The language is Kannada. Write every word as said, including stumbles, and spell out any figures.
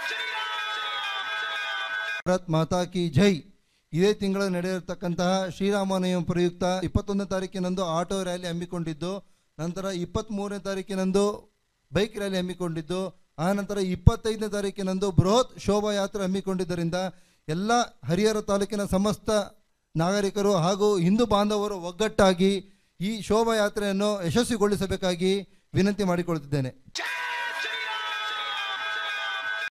ಭಾರತ್ ಮಾತಾ ಕಿ ಜೈ. ಇದೇ ತಿಂಗಳ ನಡೆಯಿರತಕ್ಕಂತಹ ಶ್ರೀರಾಮನವಮಿ ಪ್ರಯುಕ್ತ ಇಪ್ಪತ್ತೊಂದನೇ ತಾರೀಕಿನಂದು ಆಟೋ ರ್ಯಾಲಿ ಹಮ್ಮಿಕೊಂಡಿದ್ದು, ನಂತರ ಇಪ್ಪತ್ತ್ ಮೂರನೇ ತಾರೀಕಿನಂದು ಬೈಕ್ ರ್ಯಾಲಿ ಹಮ್ಮಿಕೊಂಡಿದ್ದು, ಆ ನಂತರ ಇಪ್ಪತ್ತೈದನೇ ತಾರೀಕಿನಂದು ಬೃಹತ್ ಶೋಭಾಯಾತ್ರೆ ಹಮ್ಮಿಕೊಂಡಿದ್ದರಿಂದ ಎಲ್ಲ ಹರಿಹರ ತಾಲೂಕಿನ ಸಮಸ್ತ ನಾಗರಿಕರು ಹಾಗೂ ಹಿಂದೂ ಬಾಂಧವರು ಒಗ್ಗಟ್ಟಾಗಿ ಈ ಶೋಭಾಯಾತ್ರೆಯನ್ನು ಯಶಸ್ವಿಗೊಳಿಸಬೇಕಾಗಿ ವಿನಂತಿ ಮಾಡಿಕೊಳ್ಳುತ್ತಿದ್ದೇನೆ.